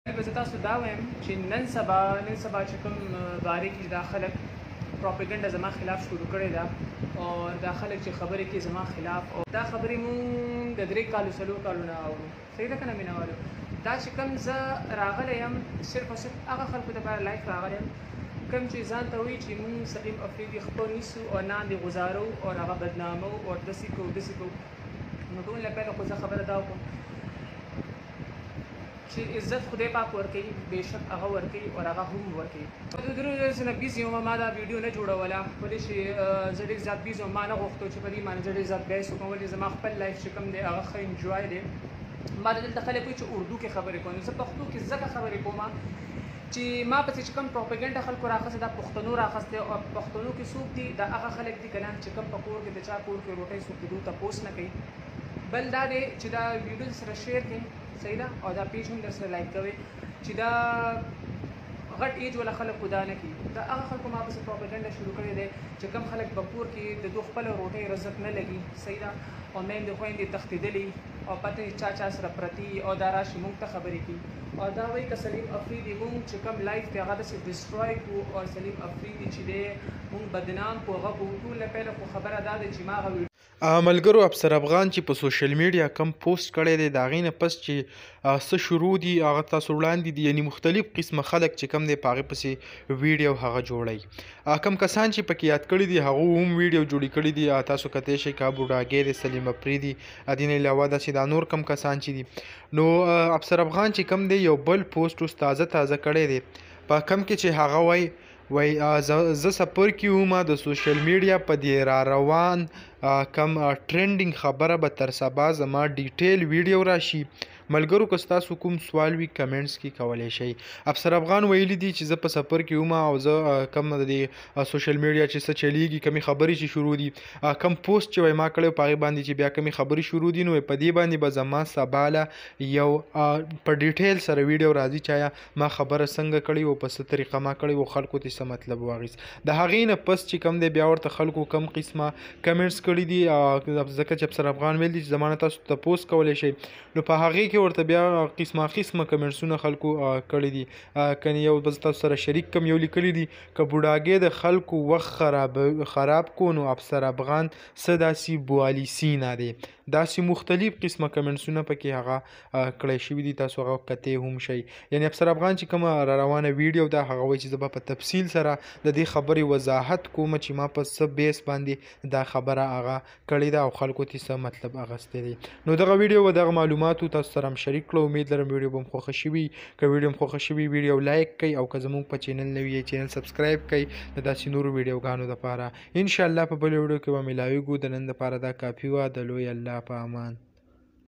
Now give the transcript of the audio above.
زه تاسو دا وایم چې نن سبا چې کوم باره کې دا خلک پروپاګاندا زما خلاف شروع کړې ده او دا خلک چې خبرې کوي زما خلاف او دا خبرې مونږ د 3 کالو 4 کالو نه اورو. صحیح ده که نه مینهوالو؟ دا چې کوم زه راغلی یم صرف او صرف هغه خلکو دپاره لایف راغلی یم کوم چې ځان ته وایي چې مونږ سلیم افریدي خپل نیسو او ناندې غزارو او هغه بدنامو او داسې کوو. نو ټول نه پیله خو زه خبره دا وکړم چې عزت خدای پاک ورکوي، بېشک هغه ورکوي او هغه هم ورکوي. د درو ورځو نه بیزي وم، ما دا ویډیو نه جوړوله ولې چې زه ډېر زیات بیزي وم. ما نه غوښتل چې په دې باندې زه ډېر زیات بحث وکړم ولې زما خپل لایف چې کوم دی هغه ښه انجوای دی. ما دلته خلک وایي چې اردو کې خبرې کوم، زه پښتو کې ځکه خبرې کوم چې ما پسې چې کوم پروپاګاندا خلکو راخسته دا پښتنو راخسته او پښتنو کې څوک دي دا هغه خلک دي که نه چې کوم په کور کې د چا کور کې روټۍ څوک د دوی تپوس نه کوي. بل دا دی چې دا ویډیو سره شیر کړئ، صحیح ده، او دا پیج هم در سره لایک کوئ چې دا غټ ایج والا خلک دا نه کوي. دا هغه خلکو ما پسې پروپاګاندا شروع کړې دی چې کوم خلک په کور کې د دوی خپله روټۍ رزق نه لګي، صحیح ده، او میندې خویندې تښتېدلي او پته چا سره پرتي او دا راشي موږ ته خبرې کوي او دا وایي که سلیم افریدي موږ چې کوم لایف دی هغه داسې ډسټروی کړو او سلیم افریدي چې دی موږ بدنام کړو هغه به ټول نه پیله خو خبره دا ده چې ما هغه ملګرو افسر افغان چې په سوشل میډیا کم پوسټ کړی دی د هغې نه پس چې څه شروع دي هغه تاسو وړاندې دي، یعنې مختلف قسمه خلک چې کم دی په هغې پسې ویډیو هغه جوړوي. کم کسان چې پکې یاد کړي دي هغو هم ویډیو جوړې کړي دي. تاسو کتی شئ که بوډاګی دی، سلیم افریدي، دې نه علاوه داسې دا نور کم کسان چې دي. نو افسر افغان چې کم دی یو بل پوسټ اوس تازه کړی دی په کم کې چې هغه وایي زه سفر کې وم د سوشل میډیا په دې را روان کم ټرینډینګ خبره به تر سبا زما ډیټیل ویډیو راشي. ملګرو که ستاسو کوم سوال وي کمنټس کې کولی شئ. افسر افغان ویلي دي چې زه په سفر کې وم او زه کم د دې سوشل میډیا چې څه چلیږي کمې خبرې چې شروع دي کم پوسټ چې وایي ما کړی په هغې باندې چې بیا کمې خبرې شروع دي نو په دې باندې به زما سباله یو په ډیټیل سره ویډیو راځي چې آیا ما خبره څنګه کړې و، په څه طریقه ما کړې و، خلکو ته څه مطلب واخیست. د هغې نه پس چې کم دی بیا ورته خلکو کم قسمه کمنټس کړي دي ځکه چې افسر افغان ویل دي چې زما نه تاسو تپوس کولی شئ. نو په هغې کې ورته بیا قسمه کمنټسونه خلکو کړي دي. کنې یو بل تاسو سره شریک کم یو لیکلی دي که بوډاګی د خلکو وخت خراب کو نو افسر افغان څه داسې بوالیسی نه دی. داسې مختلف قسمه کمنټسونه پکې هغه کړی شوي دي، تاسو هغه کتی هم شئ. یعنې افسر افغان چې کومه را روانه ویډیو ده هغه وایي چې زه به په تفصیل سره د دې خبرې وضاحت کوم چې ما په څه بیس باندې دا خبره هغه کړې ده او خلکو ته څه مطلب اخیستی دی. نو دغه ویډیو و دغه معلوماتو تاسو سره هم شریک کړو. امید لرم ویډیو به م خوښه شوي. که ویډیو م خوښه شوي ویډیو لایک کړئ او که زموږ په چینل نوي یې چینل سبسکرایب کړئ د داسې نورو ویډیوګانو دپاره. انشاءالله په بلې ویډیو کې به میلاویږو. د نن دپاره دا کافي وه. د لوی الله په امان.